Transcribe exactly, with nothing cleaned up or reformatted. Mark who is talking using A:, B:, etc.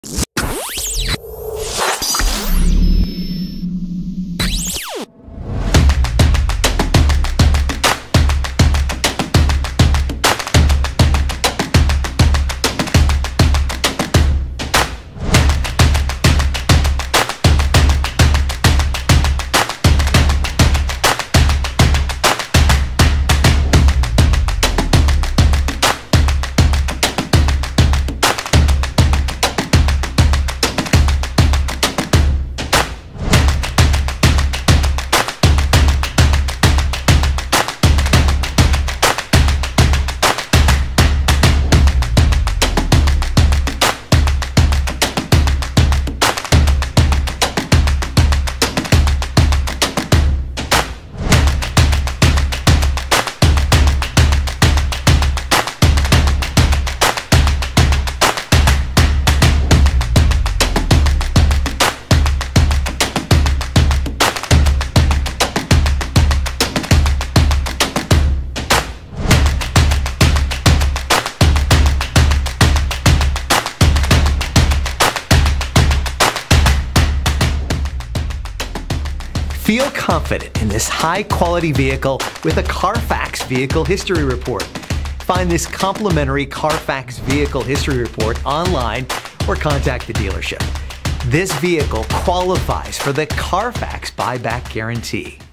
A: Feel confident in this high-quality vehicle with a Carfax Vehicle History Report. Find this complimentary Carfax Vehicle History Report online or contact the dealership. This vehicle qualifies for the Carfax Buyback Guarantee.